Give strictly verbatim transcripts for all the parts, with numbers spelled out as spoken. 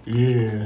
Yeah.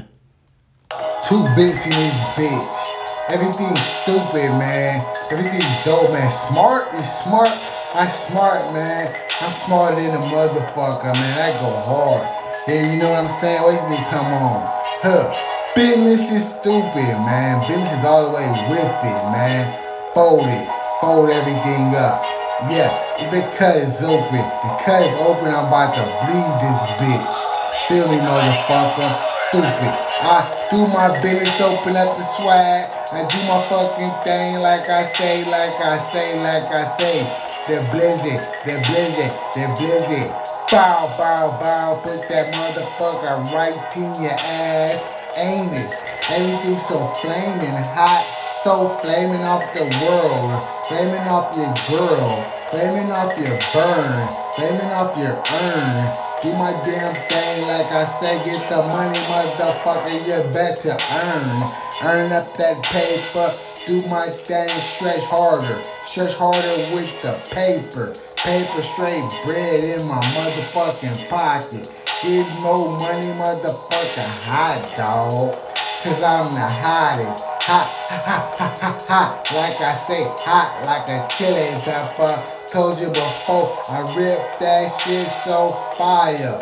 Two bits in this bitch. Everything's stupid, man. Everything's dope, man. Smart is smart. I'm smart, man. I'm smarter than a motherfucker, man. I go hard. Yeah, you know what I'm saying? Wait till they come on. Huh. Business is stupid, man. Business is all the way with it, man. Fold it. Fold everything up. Yeah, the cut is open. The cut is open. I'm about to bleed this bitch. Feel me, motherfucker? Stupid. I do my business, open up the swag. I do my fucking thing like I say, like I say, like I say. The blizzard, the blizzard, the blizzard. Bow, bow, bow. Put that motherfucker right in your ass. Anus. Everything so flaming hot. So flaming off the world. Flaming off your girl. Flaming off your burn. Flaming off your earn. Do my damn thing like I say, get the money, motherfucker, you better earn. Earn up that paper, do my thing, stretch harder. Stretch harder with the paper. Paper straight bread in my motherfucking pocket. Get more money, motherfucker, hot dog. Cause I'm the hottest. Hot, hot, hot, hot, hot. Like I say, hot like a chili pepper. Told you before, I ripped that shit so fire.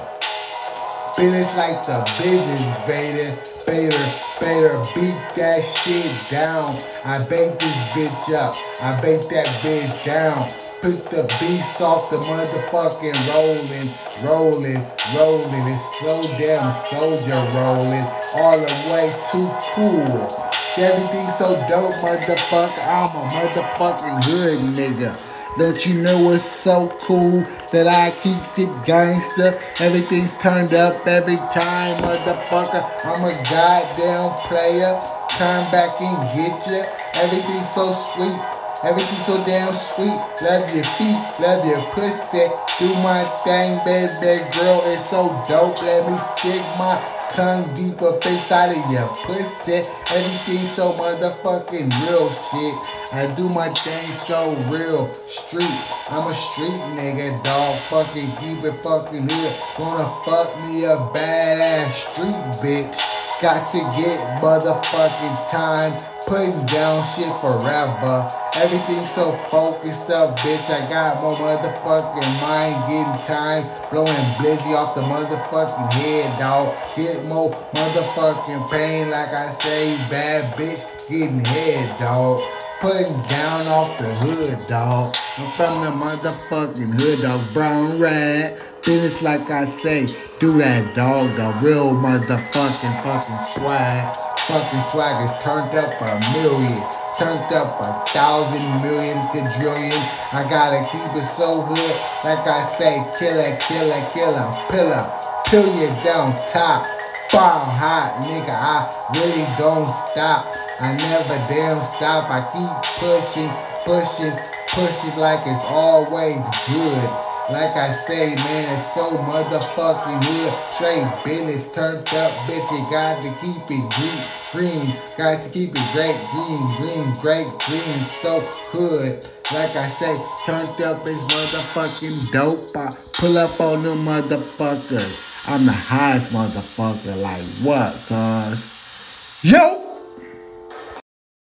Business like the business, bader, bader, bader, beat that shit down. I bake this bitch up, I bake that bitch down. Put the beast off the motherfucking rolling, rolling, rolling. It's so damn soldier rolling, all the way too cool. Everything so dope, motherfucker. I'm a motherfucking hood nigga. Don't you know what's so cool that I keep it gangster? Everything's turned up every time, motherfucker. I'm a goddamn player. Turn back and get ya. Everything's so sweet. Everything's so damn sweet. Love your feet, love your pussy. Do my thing, baby girl. It's so dope. Let me stick my tongue deep up inside of your pussy. Everything so motherfucking real shit. I do my thing so real. Street. I'm a street nigga, dog. Fucking keep it fucking here. Gonna fuck me a badass street bitch. Got to get motherfucking time. Putting down shit forever. Everything so focused up, bitch. I got more motherfucking mind. Getting time. Blowing blizzy off the motherfucking head, dog. Get more motherfucking pain, like I say, bad bitch. Getting head, dog. Putting down off the hood, dog. I'm from the motherfucking hood, dog. Brown rat. Business like I say. Do that, dog. The real motherfucking fucking swag. Fucking swag is turned up a million. Turned up a thousand million quadrillion. I gotta keep it so hood. Like I say, killer, killer, killer, pillar. Pill you down top. Bomb hot, nigga. I really don't stop. I never damn stop. I keep pushing, pushing, pushing like it's always good. Like I say, man, it's so motherfucking good. Straight business turned up, bitch. You got to keep it green, green. Got to keep it great, green, green, great, green. So good. Like I say, turned up is motherfucking dope. I pull up on them motherfuckers. I'm the highest motherfucker. Like what, cuz? Yo!